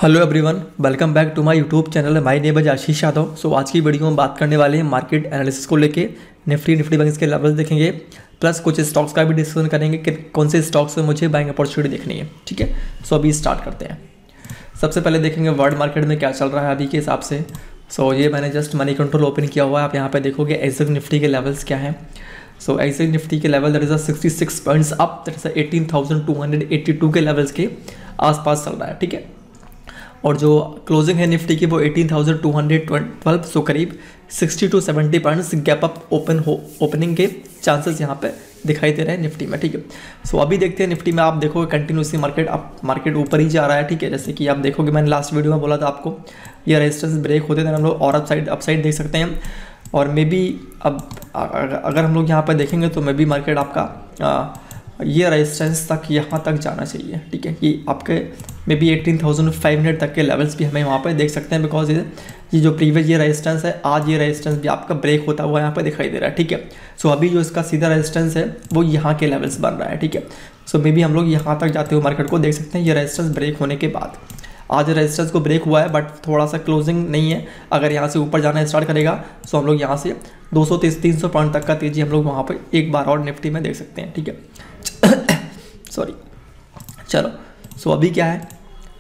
Hello everyone, welcome back to my YouTube channel. My name is Ashish Yadav. So आज की video में बात करने वाले हैं मार्केट एनालिसिस को लेके। निफ्टी बैंक्स के लेवल्स देखेंगे, प्लस कुछ स्टॉक्स का भी डिस्कशन करेंगे कि कौन से स्टॉक्स में मुझे बाइंग अपॉर्चुनिटी देखनी है। ठीक है, सो अभी स्टार्ट करते हैं। सबसे पहले देखेंगे वर्ल्ड मार्केट में क्या चल रहा है अभी के हिसाब से। सो ये मैंने जस्ट मनी कंट्रोल ओपन किया हुआ है। आप यहाँ पे देखोगे एग्जैक्ट निफ्टी के लेवल्स क्या हैं। सो एग्जैक्ट निफ्टी के level that is 66 points up, that is 18,282 के लेवल्स के आसपास चल रहा है। ठीक है, और जो क्लोजिंग है निफ्टी की वो 18,212, सो करीब 60 to 70 points gap up opening के चांसेस यहाँ पे दिखाई दे रहे हैं निफ्टी में। ठीक है, सो अभी देखते हैं निफ्टी में। आप देखोगे कंटिन्यूसली मार्केट ऊपर ही जा रहा है। ठीक है, जैसे कि आप देखोगे मैंने लास्ट वीडियो में बोला था आपको, ये रेजिस्टेंस ब्रेक होते थे हम लोग और अपसाइड देख सकते हैं। और मे बी अब अगर हम लोग यहाँ पर देखेंगे तो मे बी मार्केट आपका ये रेजिस्टेंस तक यहाँ तक जाना चाहिए। ठीक है, ये आपके मे बी 18,500 तक के लेवल्स भी हमें वहाँ पे देख सकते हैं, बिकॉज ये जो प्रीवियस ये रेजिस्टेंस है, आज ये रेजिस्टेंस भी आपका ब्रेक होता हुआ यहाँ पे दिखाई दे रहा है। ठीक है, सो अभी जो इसका सीधा रेजिस्टेंस है वो यहाँ के लेवल्स बन रहा है। ठीक है, सो मे बी हम लोग यहाँ तक जाते हुए मार्केट को देख सकते हैं ये रेजिस्टेंस ब्रेक होने के बाद। आज रेजिस्टेंस को ब्रेक हुआ है बट थोड़ा सा क्लोजिंग नहीं है। अगर यहाँ से ऊपर जाना स्टार्ट करेगा तो हम लोग यहाँ से 230-300 पॉइंट तक का तेजी हम लोग वहाँ पर एक बार और निफ्टी में देख सकते हैं। ठीक है, सॉरी, चलो। सो अभी क्या है,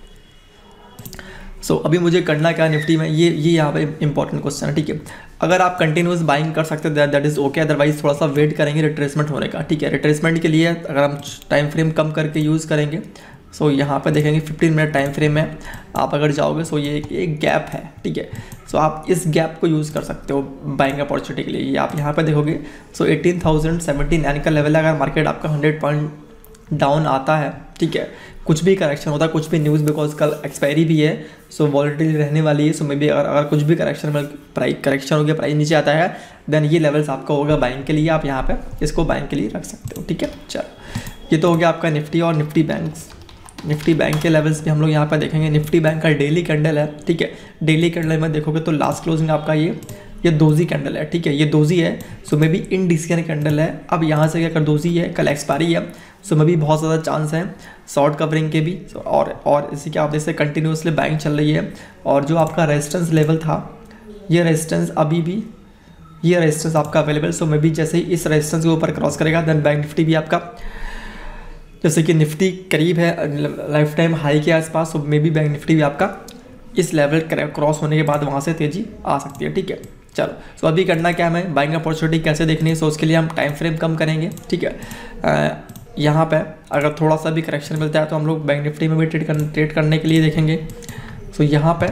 अभी मुझे करना क्या निफ्टी में, ये यहाँ पे इंपॉर्टेंट क्वेश्चन है। ठीक है, अगर आप कंटिन्यूस बाइंग कर सकते हैं दैट इज़ ओके, अदरवाइज थोड़ा सा वेट करेंगे रिट्रेसमेंट होने का। ठीक है, रिट्रेसमेंट के लिए अगर हम टाइम फ्रेम कम करके यूज़ करेंगे, सो यहाँ पे देखेंगे 15 मिनट टाइम फ्रेम में आप अगर जाओगे, सो ये एक गैप है। ठीक है, सो आप इस गैप को यूज़ कर सकते हो बाइंग अपॉर्चुनिटी के लिए। ये आप यहाँ पे देखोगे, सो 18,079 का लेवल है। अगर मार्केट आपका 100 पॉइंट डाउन आता है, ठीक है, कुछ भी करेक्शन होता है, कुछ भी न्यूज़, बिकॉज कल एक्सपायरी भी है, सो वॉलेटिलिटी रहने वाली है। सो मे बी अगर कुछ भी करेक्शन हो गया, प्राइस नीचे आता है, देन ये लेवल्स आपका होगा बाइंग के लिए। आप यहाँ पे इसको बाइंग के लिए रख सकते हो। ठीक है, चलो, ये तो हो गया आपका निफ्टी और निफ्टी बैंक के लेवल्स भी हम लोग यहाँ पे देखेंगे। निफ्टी बैंक का डेली कैंडल है। ठीक है, डेली कैंडल में देखोगे तो लास्ट क्लोजिंग आपका ये दोजी कैंडल है। ठीक है, ये दोजी है, सो मे बी इंडिसियन कैंडल है। अब यहाँ से अगर दोजी है, कल एक्सपायरी है, सो मे बी बहुत ज़्यादा चांस है शॉर्ट कवरिंग के भी। और इसी के आप जैसे कंटिन्यूसली बाइंग चल रही है। और जो आपका रेजिस्टेंस लेवल था, ये रेजिस्टेंस अभी भी ये रेजिस्टेंस आपका अवेलेबल। सो मे बी जैसे ही इस रेजिस्टेंस के ऊपर क्रॉस करेगा, देन बैंक निफ्टी भी आपका, जैसे कि निफ्टी करीब है लाइफ टाइम हाई के आसपास, so maybe bank Nifty भी आपका इस लेवल क्रॉस होने के बाद वहाँ से तेज़ी आ सकती है। ठीक है, चलो। सो अभी करना क्या हमें, बाइंग अपॉर्चुनिटी कैसे देखनी है, सो उसके लिए हम टाइम फ्रेम कम करेंगे। ठीक है, यहाँ पे अगर थोड़ा सा भी करेक्शन मिलता है तो हम लोग बैंक निफ्टी में भी ट्रेड करने के लिए देखेंगे। सो यहाँ पे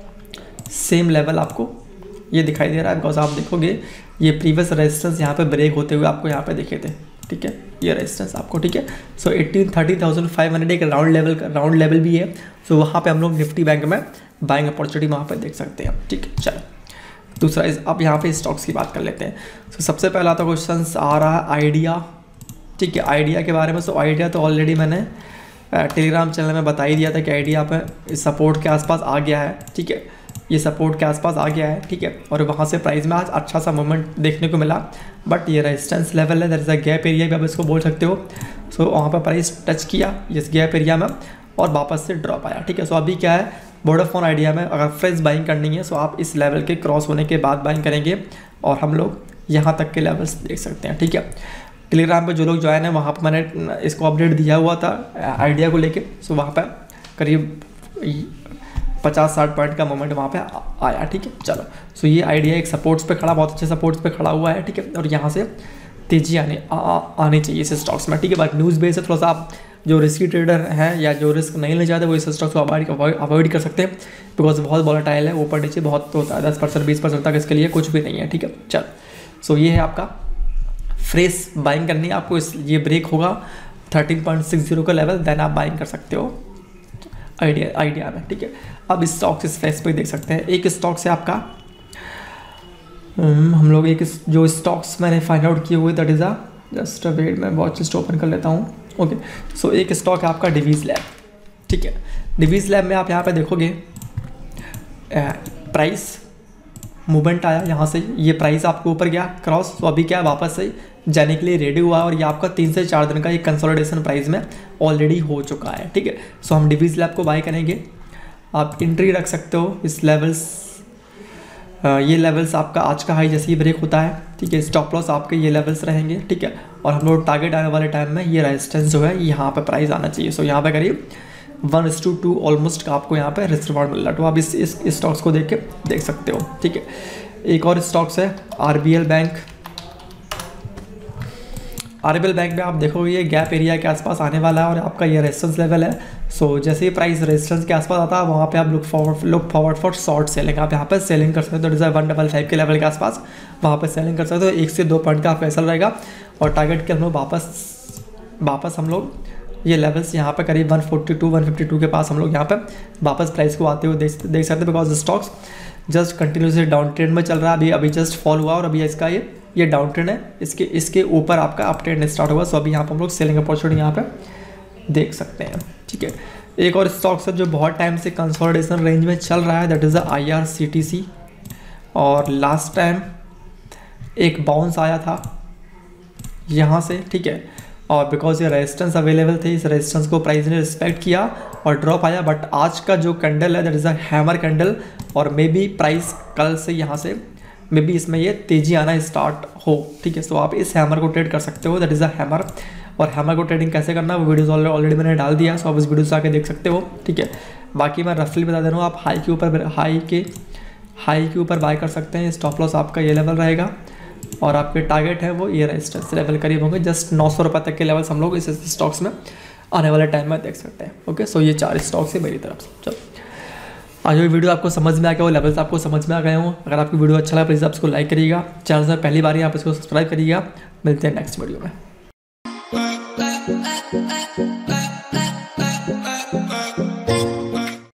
सेम लेवल आपको ये दिखाई दे रहा है, बिकॉज आप देखोगे ये प्रीवियस रेजिस्टेंस यहाँ पे ब्रेक होते हुए आपको यहाँ पे दिखे थे। ठीक है, ये रेजिस्टेंस आपको, ठीक है, सो 30,500 एक राउंड लेवल भी है। सो वहाँ पे हम लोग निफ्टी बैंक में बाइंग अपॉर्चुनिटी वहाँ पे देख सकते हैं। ठीक है, चलो, दूसरा अब यहाँ पे स्टॉक्स की बात कर लेते हैं। सो सबसे पहला तो क्वेश्चन आ रहा है आइडिया। ठीक है, आइडिया के बारे में। सो आइडिया तो ऑलरेडी मैंने टेलीग्राम चैनल में बता ही दिया था कि आइडिया पे सपोर्ट के आसपास आ गया है। ठीक है, ये सपोर्ट के आसपास आ गया है। ठीक है, और वहाँ से प्राइस में आज अच्छा सा मूवमेंट देखने को मिला, बट ये रेजिस्टेंस लेवल है, that is a gap area भी आप इसको बोल सकते हो। सो वहाँ पर प्राइस टच किया इस गैप एरिया में और वापस से ड्रॉप आया। ठीक है, सो अभी क्या है, वोडाफोन आइडिया में अगर फ्रेश बाइंग करनी है, सो आप इस लेवल के क्रॉस होने के बाद बाइंग करेंगे और हम लोग यहाँ तक के लेवल्स देख सकते हैं। ठीक है, टेलीग्राम पे जो लोग ज्वाइन है वहाँ पर मैंने इसको अपडेट दिया हुआ था आइडिया को लेके। सो वहाँ पर करीब 50-60 पॉइंट का मोमेंट वहाँ पे आया। ठीक है, चलो। सो ये आइडिया एक सपोर्ट्स पे खड़ा, बहुत अच्छे सपोर्ट्स पे खड़ा हुआ है। ठीक है, और यहाँ से तेजी आनी चाहिए इस स्टॉक्स में। ठीक है, बट न्यूज़ बेस है, थोड़ा सा आप जो रिस्की ट्रेडर हैं या जो रिस्क नहीं लेना चाहते वो इस स्टॉक्स को अवॉइड कर सकते हैं, बिकॉज बहुत वॉलेटाइल है, ऊपर नीचे बहुत होता है, 10% 20% तक इसके लिए कुछ भी नहीं है। ठीक है, चलो। सो ये है आपका फ्रेश बाइंग करनी है आपको। ये ब्रेक होगा 13.60 का लेवल, देन आप बाइंग कर सकते हो आइडिया में। ठीक है, अब इस स्टॉक इस फेस पे देख सकते हैं। एक स्टॉक से आपका हम लोग एक जो स्टॉक्स मैंने फाइंड आउट किए हुए, दैट इज़ जस्ट वेट, मैं वॉच लिस्ट ओपन कर लेता हूँ। ओके, सो एक स्टॉक है आपका डिवीज़ लैब। ठीक है, डिवीज़ लैब में आप यहाँ पे देखोगे प्राइस मूवमेंट आया, यहाँ से ये प्राइस आपके ऊपर गया क्रॉस, तो अभी क्या वापस से जाने के लिए रेडी हुआ और ये आपका 3 से 4 दिन का एक कंसोलिडेशन प्राइस में ऑलरेडी हो चुका है। ठीक है, सो हम डिवीज़ लैब को बाय करेंगे आप एंट्री रख सकते हो इस लेवल्स, ये लेवल्स आपका आज का हाई जैसे ही ब्रेक होता है, ठीक है। स्टॉप लॉस आपके ये लेवल्स रहेंगे, ठीक है। और हम लोग टारगेट आने वाले टाइम में ये रेजिस्टेंस जो है यहाँ पे प्राइस आना चाहिए। सो यहाँ पे करीब 1:2 ऑलमोस्ट का आपको यहाँ पे रिस्क रिवॉर्ड मिल रहा है। तो आप इस स्टॉक्स को देख सकते हो, ठीक है। एक और स्टॉक्स है RBL बैंक। RBL बैंक में आप देखोगे ये गैप एरिया के आसपास आने वाला है और आपका ये रेजिस्टेंस लेवल है। सो जैसे ही प्राइस रेजिस्टेंस के आसपास आता है वहाँ पे आप look forward for short selling, आप यहाँ पे सेलिंग कर सकते हो। तो 155 के लेवल के आसपास वहाँ पे सेलिंग कर सकते हो। 1 से 2 पॉइंट का फैसल रहेगा और टारगेट के हम लोग वापस हम लोग ये लेवल्स यहाँ पे करीब 142-152 के पास हम लोग यहाँ पे वापस प्राइस को आते हुए देख सकते हैं। Because stocks just continuously down trend में चल रहा है, अभी जस्ट फॉल हुआ और अभी इसका ये डाउन ट्रेंड है, इसके ऊपर आपका अप ट्रेंड स्टार्ट हुआ। सो अभी यहाँ पर हम लोग सेलिंग अपॉर्चुनिटी यहाँ पे देख सकते हैं, ठीक है। एक और स्टॉक्स है जो बहुत टाइम से कंसोलिडेशन रेंज में चल रहा है, दैट इज़ द IRCTC। और लास्ट टाइम एक बाउंस आया था यहाँ से, ठीक है। और बिकॉज ये रेजिस्टेंस अवेलेबल थे, इस रेजिस्टेंस को प्राइस ने रिस्पेक्ट किया और ड्रॉप आया। बट आज का जो कैंडल है that is a hammer candle और मे बी प्राइस कल से यहाँ से मे बी इसमें ये तेज़ी आना स्टार्ट हो, ठीक है। सो आप इस हैमर को ट्रेड कर सकते हो, दैट इज़ अ हैमर। और हैमर को ट्रेडिंग कैसे करना वो वीडियोस ऑलरेडी मैंने डाल दिया, सो आप इस वीडियो से आके देख सकते हो, ठीक है। बाकी मैं रफली बता दे रहा हूँ, आप हाई के ऊपर बाय कर सकते हैं। स्टॉप लॉस आपका ये लेवल रहेगा और आपके टारगेट है वो ये रेजिस्टेंस लेवल करीब होंगे। जस्ट 900 रुपये तक के लेवल्स हम लोग इस स्टॉक्स में आने वाले टाइम में देख सकते हैं। ओके, सो ये 4 स्टॉक्स है मेरी तरफ से। चलो, आज ये वीडियो आपको समझ में आ गया, वो लेवल्स आपको समझ में आ गए हों। अगर आपकी वीडियो अच्छा लगा प्लीज़ आप इसको लाइक करिएगा, चैनल से पहली बार ही आप इसको सब्सक्राइब करिएगा। मिलते हैं नेक्स्ट वीडियो में।